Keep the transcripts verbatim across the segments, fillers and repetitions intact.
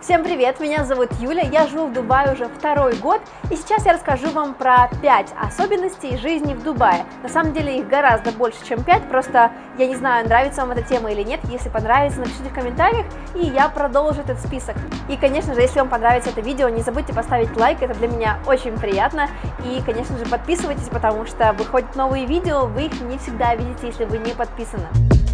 Всем привет, меня зовут Юля, я живу в Дубае уже второй год, и сейчас я расскажу вам про пять особенностей жизни в Дубае. На самом деле их гораздо больше, чем пять, просто я не знаю, нравится вам эта тема или нет. Если понравится, напишите в комментариях, и я продолжу этот список. И, конечно же, если вам понравится это видео, не забудьте поставить лайк, это для меня очень приятно. И, конечно же, подписывайтесь, потому что выходят новые видео, вы их не всегда видите, если вы не подписаны.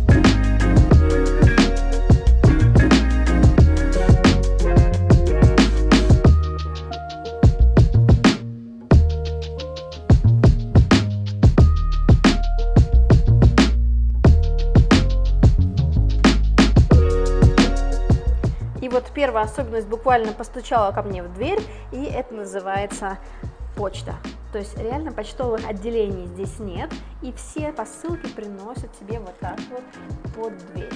И вот первая особенность буквально постучала ко мне в дверь, и это называется почта. То есть реально почтовых отделений здесь нет, и все посылки приносят тебе вот так вот под дверь.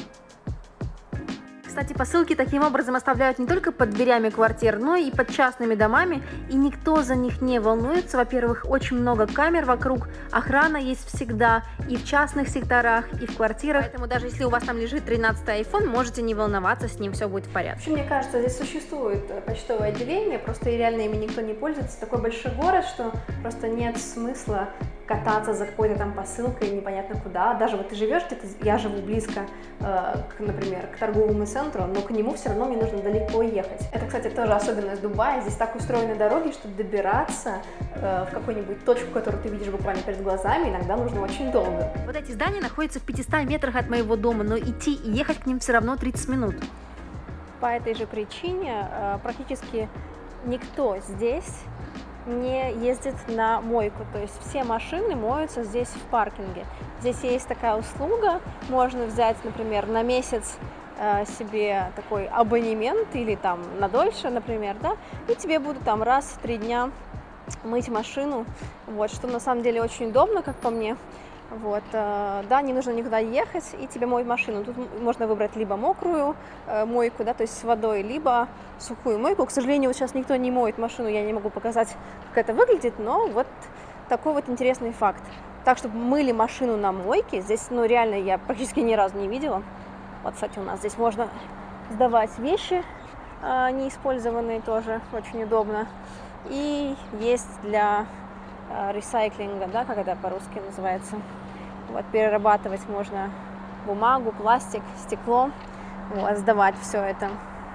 Кстати, посылки таким образом оставляют не только под дверями квартир, но и под частными домами, и никто за них не волнуется. Во-первых, очень много камер вокруг, охрана есть всегда, и в частных секторах, и в квартирах. Поэтому даже если у вас там лежит тринадцатый айфон, можете не волноваться, с ним все будет в порядке. Вообще, мне кажется, здесь существует почтовое отделение, просто и реально ими никто не пользуется. Такой большой город, что просто нет смысла кататься за какой-то там посылкой непонятно куда. Даже вот ты живешь где-то, я живу близко, э, к, например, к торговому центру, но к нему все равно мне нужно далеко ехать. Это, кстати, тоже особенность Дубая. Здесь так устроены дороги, что добираться э, в какую-нибудь точку, которую ты видишь буквально перед глазами, иногда нужно очень долго. Вот эти здания находятся в пятистах метрах от моего дома, но идти и ехать к ним все равно тридцать минут. По этой же причине э, практически никто здесь не ездит на мойку, то есть все машины моются здесь в паркинге. Здесь есть такая услуга, можно взять, например, на месяц э, себе такой абонемент или там на дольше, например, да, и тебе будут там раз в три дня мыть машину, вот, что на самом деле очень удобно, как по мне. Вот, да, не нужно никуда ехать, и тебе моют машину. Тут можно выбрать либо мокрую э, мойку, да, то есть с водой, либо сухую мойку. К сожалению, вот сейчас никто не моет машину, я не могу показать, как это выглядит, но вот такой вот интересный факт. Так, чтобы мыли машину на мойке, здесь, ну, реально, я практически ни разу не видела. Вот, кстати, у нас здесь можно сдавать вещи э, неиспользованные, тоже очень удобно. И есть для э, ресайклинга, да, как это по-русски называется. Вот, перерабатывать можно бумагу, пластик, стекло, вот, сдавать все это.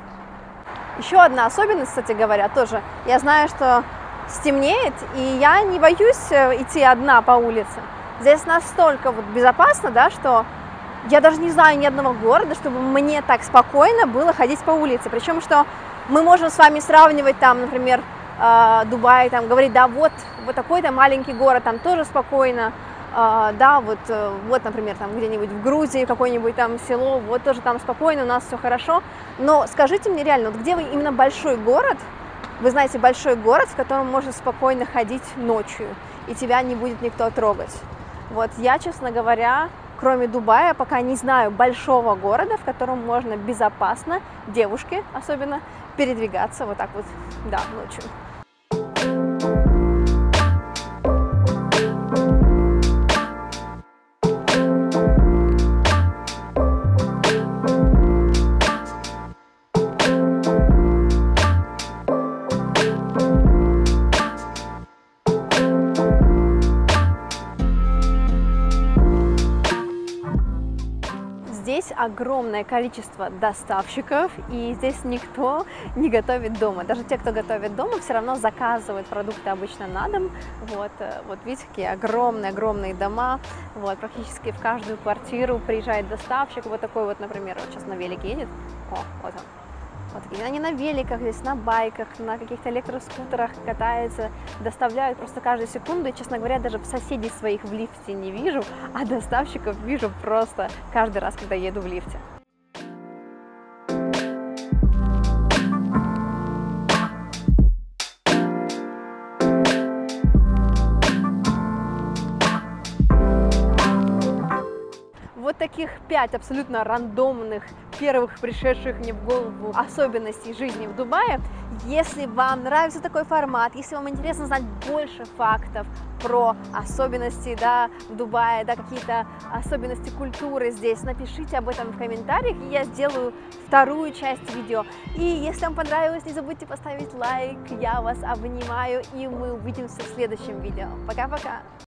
Еще одна особенность, кстати говоря, тоже. Я знаю, что стемнеет, и я не боюсь идти одна по улице. Здесь настолько вот безопасно, да, что я даже не знаю ни одного города, чтобы мне так спокойно было ходить по улице. Причем, что мы можем с вами сравнивать там, например, Дубай, там, говорить, да, вот, вот такой-то маленький город, там тоже спокойно. Uh, да, вот, uh, вот, например, там где-нибудь в Грузии, какое-нибудь там село, вот тоже там спокойно, у нас все хорошо. Но скажите мне реально, вот где вы именно большой город, вы знаете большой город, в котором можно спокойно ходить ночью, и тебя не будет никто трогать. Вот я, честно говоря, кроме Дубая, пока не знаю большого города, в котором можно безопасно, девушке особенно, передвигаться вот так вот, да, ночью. Здесь огромное количество доставщиков, и здесь никто не готовит дома. Даже те, кто готовит дома, все равно заказывают продукты обычно на дом. Вот, вот видите, какие огромные-огромные дома. Вот, практически в каждую квартиру приезжает доставщик. Вот такой вот, например, вот сейчас на велике едет. О, вот он. Вот такие. Они на великах, здесь на байках, на каких-то электроскутерах катаются, доставляют просто каждую секунду. И, честно говоря, даже соседей своих в лифте не вижу, а доставщиков вижу просто каждый раз, когда еду в лифте. Вот таких пять абсолютно рандомных первых пришедших мне в голову особенностей жизни в Дубае. Если вам нравится такой формат, если вам интересно знать больше фактов про особенности, да, в Дубае, да, какие-то особенности культуры здесь, напишите об этом в комментариях, и я сделаю вторую часть видео. И если вам понравилось, не забудьте поставить лайк, я вас обнимаю, и мы увидимся в следующем видео. Пока-пока!